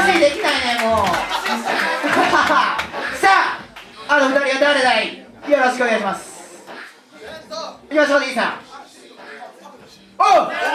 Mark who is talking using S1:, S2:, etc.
S1: MC できないねもうさあ、あの2人は誰だい？よろしくお願いします。いきましょう、D さん。おう